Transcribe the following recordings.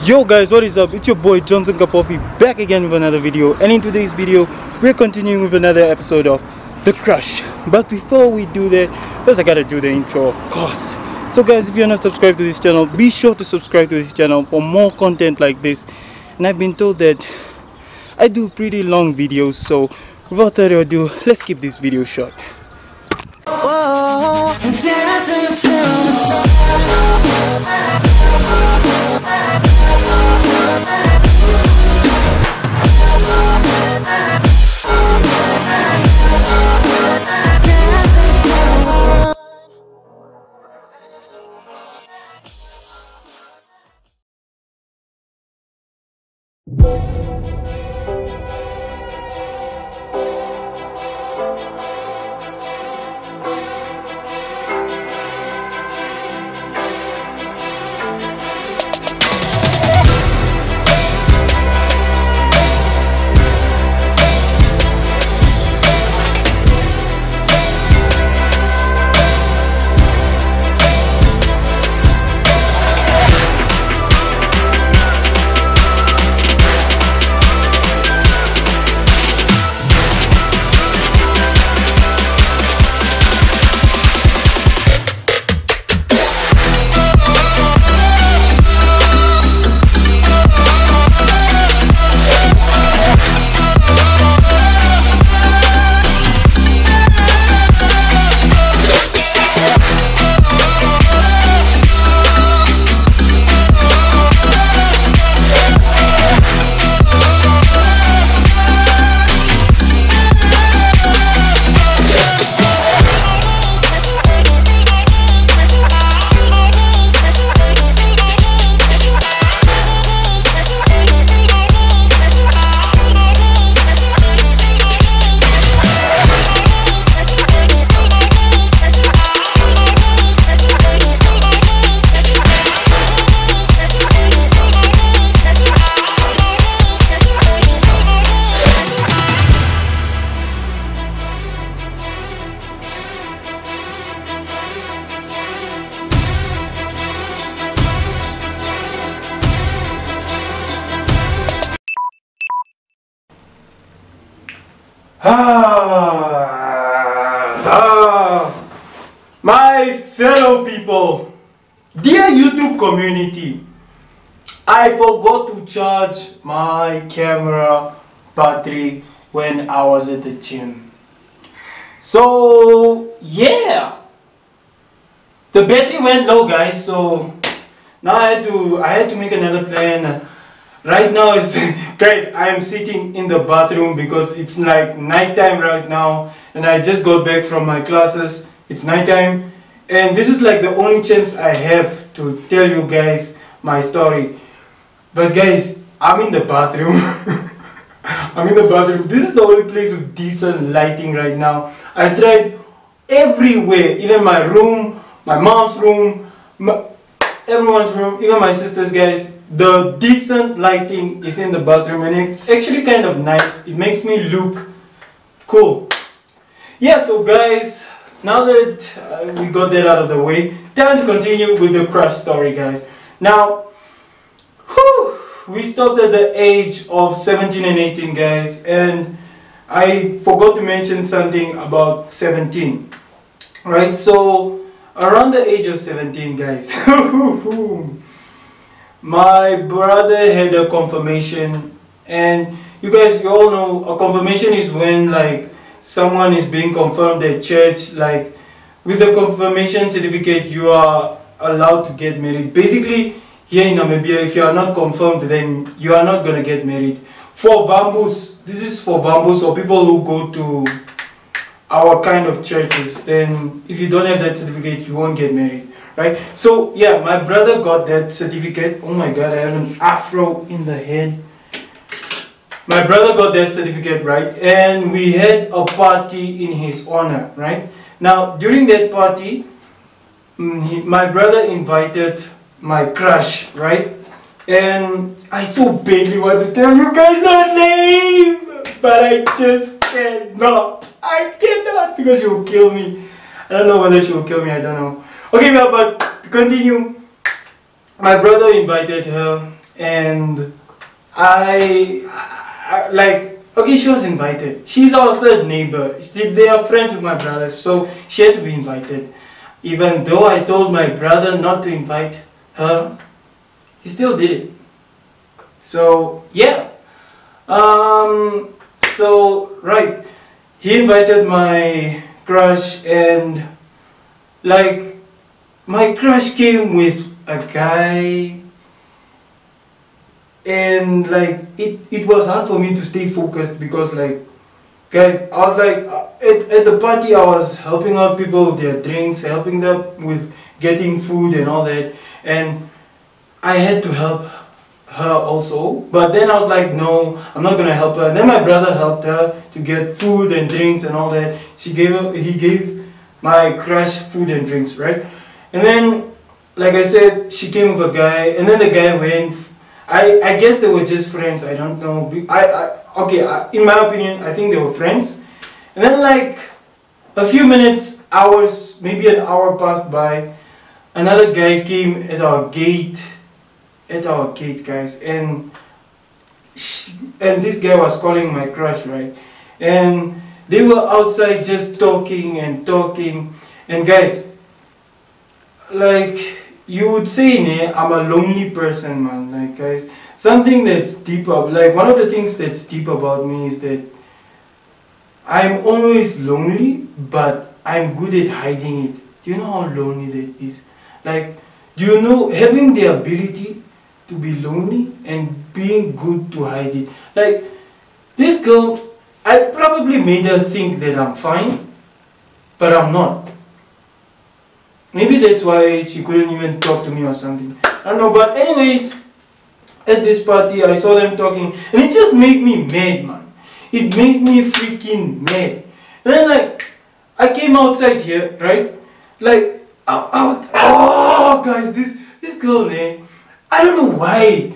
Yo guys, what is up? It's your boy Johnson Kapofi back again with another video, and in today's video we're continuing with another episode of The Crush. But before we do that, first I gotta do the intro, of course. So guys, if you're not subscribed to this channel, be sure to subscribe to this channel for more content like this. And I've been told that I do pretty long videos, so without further ado, let's keep this video short. Whoa, dancing till the dawn. My fellow people, dear YouTube community, I forgot to charge my camera battery when I was at the gym. So yeah, the battery went low, guys. So now I had to make another plan. Right now is guys, I am sitting in the bathroom because it's like nighttime right now, and I just got back from my classes. It's nighttime, and this is like the only chance I have to tell you guys my story. But guys, I'm in the bathroom. I'm in the bathroom. This is the only place with decent lighting right now. I tried everywhere, even my room, my mom's room, everyone's room, even my sister's, guys. The decent lighting is in the bathroom, and it's actually kind of nice. It makes me look cool. Yeah, so guys, now that we got that out of the way, time to continue with the crush story, guys. Now, we stopped at the age of 17 and 18, guys, and I forgot to mention something about 17. Right, so around the age of 17, guys, my brother had a confirmation. And you guys, you all know a confirmation is when like someone is being confirmed at church. Like with a confirmation certificate, you are allowed to get married. Basically, here in Namibia, if you are not confirmed, then you are not gonna get married. For Bambus, this is for Bambus or people who go to our kind of churches. Then if you don't have that certificate, you won't get married. Right, so yeah, my brother got that certificate. Oh my god, I have an afro in the head. My brother got that certificate, right, and we had a party in his honor, right. Now during that party, my brother invited my crush, right, and I so badly want to tell you guys her name, but I just cannot. I cannot, because she will kill me. I don't know whether she will kill me, I don't know. Okay, well, but to continue, my brother invited her. and I like, okay, she was invited. She's our third neighbor. They are friends with my brothers, so she had to be invited. Even though I told my brother not to invite her, he still did it. So yeah. So right, he invited my crush, and like my crush came with a guy, and like it was hard for me to stay focused because like, guys, I was like at the party I was helping out people with their drinks, helping them with getting food and all that, and I had to help her also, but then I was like, no, I'm not gonna help her. And then my brother helped her to get food and drinks and all that. He gave my crush food and drinks, right? And then, like I said, she came with a guy, and then the guy went. I guess they were just friends. I don't know. In my opinion, I think they were friends. And then like a few minutes, hours, maybe an hour passed by. Another guy came at our gate, guys, and this guy was calling my crush, right? And they were outside just talking and talking. And guys, like you would say, I'm a lonely person, man. Like guys, something that's deeper, like one of the things that's deep about me is that I'm always lonely, but I'm good at hiding it. Do you know how lonely that is? Like, do you know having the ability to be lonely and being good to hide it? Like, this girl, I probably made her think that I'm fine, but I'm not. Maybe that's why she couldn't even talk to me or something. I don't know, but anyways, at this party, I saw them talking, and it just made me mad, man. It made me freaking mad. And then like, I came outside here, right? Like, oh guys, this girl, man, I don't know why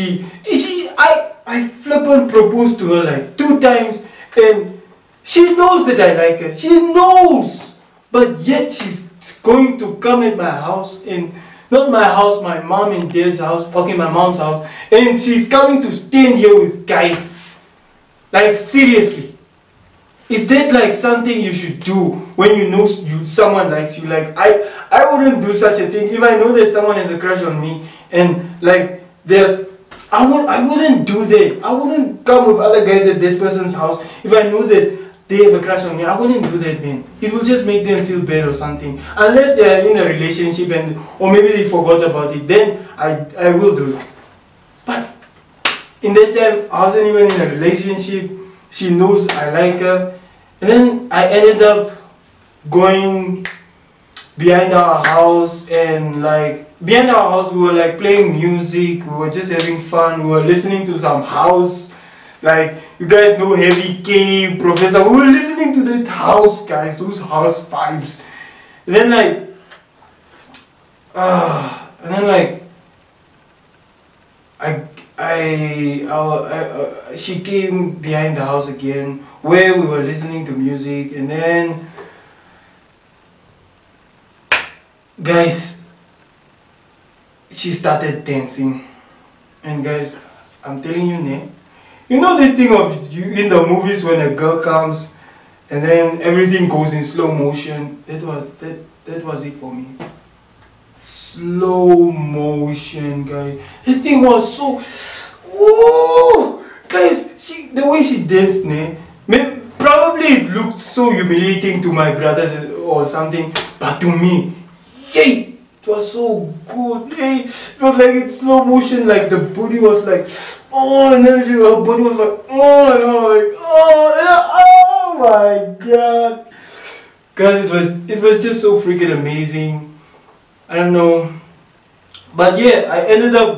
I flip and proposed to her like 2 times, and she knows that I like her. She knows, but yet she's going to come at my house, and not my house, my mom and dad's house. Okay, my mom's house, and she's coming to stand here with guys. Like seriously, is that like something you should do when you know someone likes you? Like I wouldn't do such a thing if I know that someone has a crush on me, and like I wouldn't do that. I wouldn't come with other guys at that person's house if I know that they have a crush on me. I wouldn't do that, man. It will just make them feel bad or something. Unless they are in a relationship or maybe they forgot about it, then I will do it. But in that time, I wasn't even in a relationship. She knows I like her. And then I ended up going behind our house, and like behind our house we were like playing music, we were just having fun, we were listening to some house, like you guys know Heavy K, Professor, we were listening to that house, guys, those house vibes. And then like she came behind the house again where we were listening to music, and then guys, she started dancing. And guys, I'm telling you, you know this thing of you in the movies when a girl comes and then everything goes in slow motion. That was it for me. Slow motion, guys. The thing was so, ooh, guys. The way she danced, probably it looked so humiliating to my brothers or something, but to me, yay, it was so good. Yay, it was like in slow motion, like the booty was like, oh, and then her body was like, oh, and I'm like, oh my god, guys, it was just so freaking amazing. I don't know, but yeah, I ended up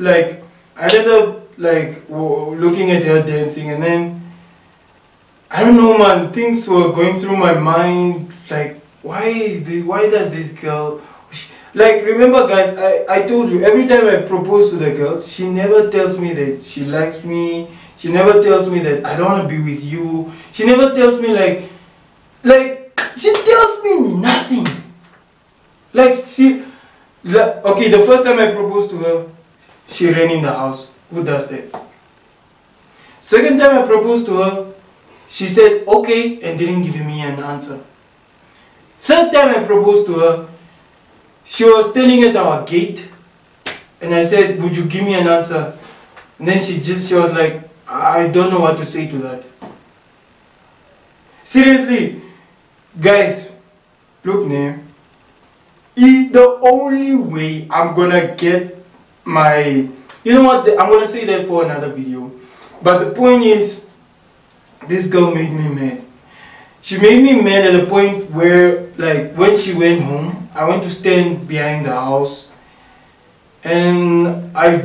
looking at her dancing, and then I don't know, man, things were going through my mind, like why does this girl, like, remember guys, I told you, every time I propose to the girl, she never tells me that she likes me, she never tells me that I don't want to be with you, she never tells me like she tells me nothing. Like, okay, the first time I proposed to her, she ran in the house. Who does that? Second time I proposed to her, she said okay and didn't give me an answer. Third time I proposed to her, she was standing at our gate and I said, would you give me an answer? And then she was like, I don't know what to say to that. Seriously, guys, look now. The only way I'm gonna get my, you know what, I'm gonna say that for another video. But the point is, this girl made me mad. She made me mad at the point where, like, when she went home, I went to stand behind the house and I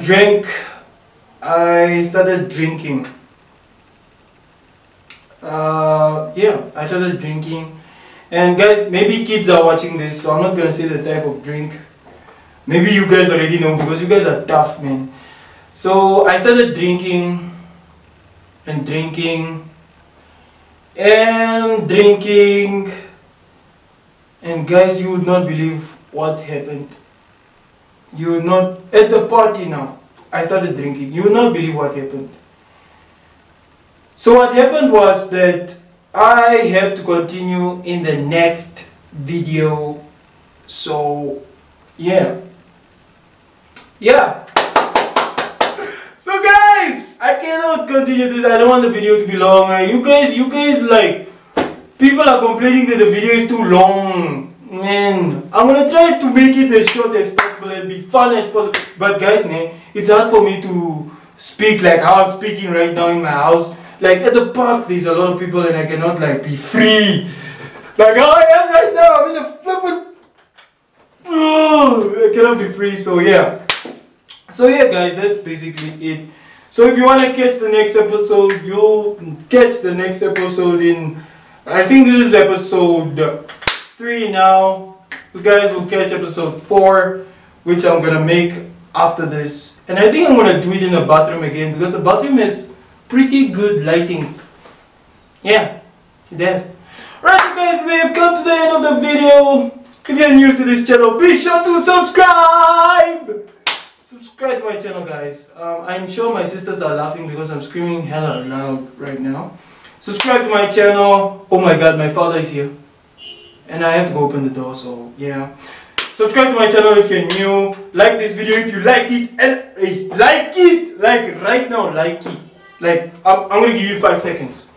started drinking. Yeah, I started drinking. And guys, maybe kids are watching this, so I'm not gonna say the type of drink. Maybe you guys already know because you guys are tough, man. So I started drinking and drinking and drinking, and guys, you would not believe what happened. You would not, at the party now, I started drinking. You would not believe what happened. So what happened was that I have to continue in the next video. So yeah. So guys, I cannot continue this. I don't want the video to be long. You guys like, people are complaining that the video is too long. Man, I'm gonna try to make it as short as possible and be fun as possible. But guys, it's hard for me to speak like how I'm speaking right now in my house. Like at the park, there's a lot of people and I cannot like be free. Like how I am right now, I'm in a flippin'. I cannot be free, so yeah. So yeah guys, that's basically it. So if you want to catch the next episode, you'll catch the next episode in, I think this is episode 3 now. You guys will catch episode 4, which I'm gonna make after this. And I think I'm gonna do it in the bathroom again because the bathroom has pretty good lighting. Yeah, it does. Right, you guys, we have come to the end of the video. If you're new to this channel, be sure to subscribe! Subscribe to my channel, guys. I'm sure my sisters are laughing because I'm screaming hella loud right now. Subscribe to my channel. Oh my god, my father is here. And I have to go open the door, so yeah. Subscribe to my channel if you're new. Like this video if you liked it. And like it! Like right now, like it. Like, I'm gonna give you 5 seconds.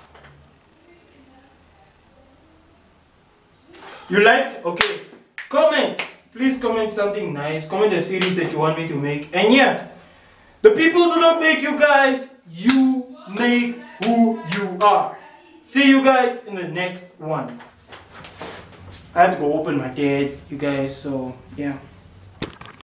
You liked? Okay. Comment. Please comment something nice. Comment the series that you want me to make. And yeah, the people do not make you guys. You make who you are. See you guys in the next one. I have to go open my dad, you guys, so yeah.